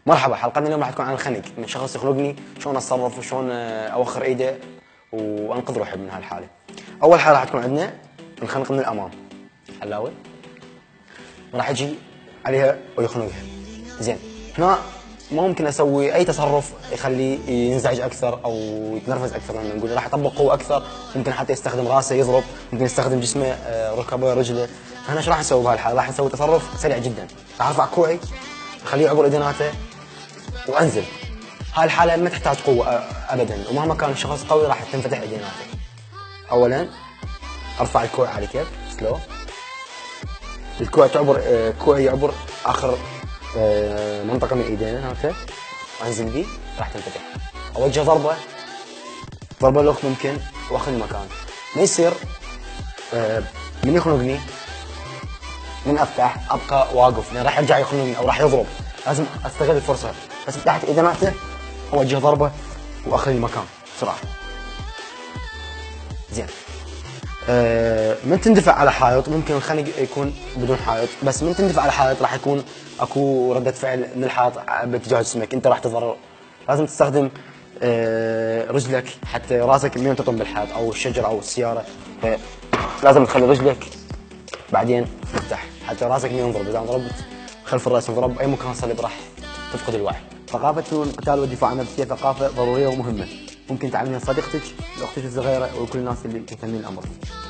مرحبا، حلقتنا اليوم راح تكون عن الخنق، من شخص يخنقني شلون اتصرف وشلون اوخر ايده وانقذ روحي من هالحاله. اول حاله راح تكون عندنا الخنق من الامام. حلاوه راح يجي عليها ويخنقها. زين، هنا ما ممكن اسوي اي تصرف يخليه ينزعج اكثر او يتنرفز اكثر من نقول. راح اطبق قوه اكثر، ممكن حتى يستخدم راسه يضرب، ممكن يستخدم جسمه، ركبه، رجله. فهنا ايش راح اسوي بهالحاله؟ راح اسوي تصرف سريع جدا، راح ارفع كوعي اخليه يعبر ايديناته وانزل. هاي الحاله ما تحتاج قوه ابدا، ومهما كان الشخص قوي راح تنفتح ايديناته. اولا ارفع الكوع على كيف سلو، الكوع تعبر، كوعي يعبر اخر منطقه من ايدينا هكذا، وانزل بيه راح تنفتح. اوجه ضربه لوك ممكن، واخذ المكان. ما يصير من يخنقني من افتح ابقى واقف لان راح يرجع يخنقني او راح يضرب. لازم استغل الفرصه، بس فتحت ايديناته اوجه ضربه واخذ المكان بسرعه. زين، من تندفع على حائط ممكن الخنق يكون بدون حائط، بس من تندفع على حائط راح يكون اكو رده فعل من الحائط باتجاه جسمك، انت راح تضرر. لازم تستخدم رجلك حتى راسك ما تطم بالحائط او الشجره او السياره، فلازم تخلي رجلك بعدين تفتح حتى راسك ما ينضرب. اذا انضربت خلف الراس انضرب اي مكان صلب راح تفقد الوعي. ثقافة القتال والدفاع عن النفسية ثقافة ضرورية ومهمة، ممكن تعلمها صديقتك، لاختك الصغيرة وكل الناس اللي مهتمين الأمر.